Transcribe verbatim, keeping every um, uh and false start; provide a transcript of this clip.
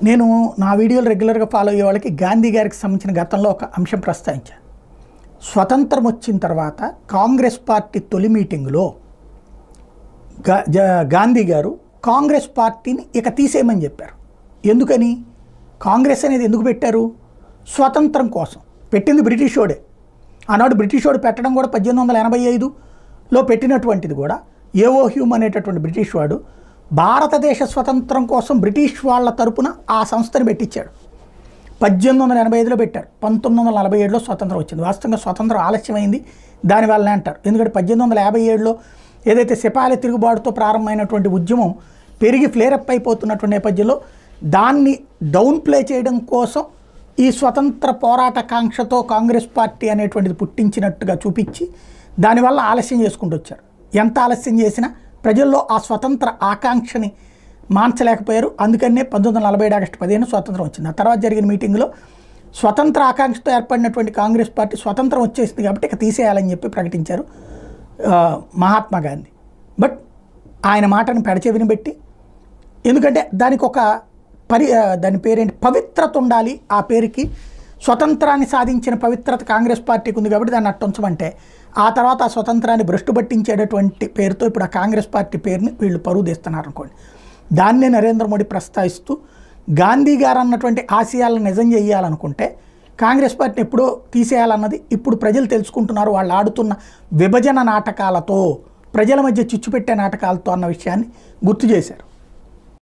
నేను నా వీడియోలు రెగ్యులర్గా ఫాలో అయ్యే వాళ్ళకి గాంధీ గారికి సంబంధించిన గతంలో ఒక అంశం ప్రస్తావించాను. స్వతంత్రం వచ్చిన తర్వాత కాంగ్రెస్ పార్టీ తొలి మీటింగులో గా గాంధీ గారు కాంగ్రెస్ పార్టీని ఇక తీసేయమని చెప్పారు. ఎందుకని? కాంగ్రెస్ అనేది ఎందుకు పెట్టారు? స్వతంత్రం కోసం పెట్టింది బ్రిటిష్ వాడే. ఆనాడు బ్రిటిష్ వాడు పెట్టడం కూడా పద్దెనిమిది వందల ఎనభై ఐదులో పెట్టినటువంటిది కూడా ఏవో హ్యూమ్ అనేటటువంటి బ్రిటిష్ వాడు భారతదేశ స్వతంత్రం కోసం బ్రిటిష్ వాళ్ళ తరపున ఆ సంస్థని పెట్టించాడు. పద్దెనిమిది వందల ఎనభై ఐదులో పెట్టారు. పంతొమ్మిది వందల నలభై ఏడులో స్వతంత్రం వచ్చింది. వాస్తవంగా స్వతంత్రం ఆలస్యమైంది దానివల్లనే అంటారు. ఎందుకంటే పద్దెనిమిది వందల యాభై ఏడులో ఏదైతే సిపాయిల తిరుగుబాటుతో ప్రారంభమైనటువంటి ఉద్యమం పెరిగి ఫ్లేరప్ అయిపోతున్నటువంటి నేపథ్యంలో దాన్ని డౌన్ ప్లే చేయడం కోసం ఈ స్వతంత్ర పోరాట కాంక్షతో కాంగ్రెస్ పార్టీ అనేటువంటిది పుట్టించినట్టుగా చూపించి దానివల్ల ఆలస్యం చేసుకుంటూ వచ్చారు. ఎంత ఆలస్యం చేసినా ప్రజల్లో ఆ స్వతంత్ర ఆకాంక్షని మాన్చలేకపోయారు. అందుకనే పంతొమ్మిది వందల నలభై ఏడు ఆగస్టు పదిహేను స్వతంత్రం వచ్చింది. ఆ తర్వాత జరిగిన మీటింగ్లో స్వతంత్ర ఆకాంక్షతో ఏర్పడినటువంటి కాంగ్రెస్ పార్టీ స్వతంత్రం వచ్చేసింది కాబట్టి ఇక తీసేయాలని చెప్పి ప్రకటించారు మహాత్మా గాంధీ. బట్ ఆయన మాటను పెడచెవిని పెట్టి, ఎందుకంటే దానికి ఒక పరి దాని పేరేంటి పవిత్రత ఉండాలి. ఆ పేరుకి స్వతంత్రాన్ని సాధించిన పవిత్రత కాంగ్రెస్ పార్టీకి ఉంది కాబట్టి దాన్ని అట్టుంచమంటే ఆ తర్వాత ఆ స్వతంత్రాన్ని భ్రష్టు పట్టించేటటువంటి పేరుతో ఇప్పుడు ఆ కాంగ్రెస్ పార్టీ పేరుని వీళ్ళు పరువు తీస్తున్నారు అనుకోండి. దాన్నే నరేంద్ర మోడీ ప్రస్తావిస్తూ గాంధీ గారు అన్నటువంటి ఆశయాలను నిజం చేయాలనుకుంటే కాంగ్రెస్ పార్టీని ఎప్పుడో తీసేయాలన్నది ఇప్పుడు ప్రజలు తెలుసుకుంటున్నారు. వాళ్ళు ఆడుతున్న విభజన నాటకాలతో, ప్రజల మధ్య చిచ్చు పెట్టే నాటకాలతో అన్న విషయాన్ని గుర్తు చేశారు.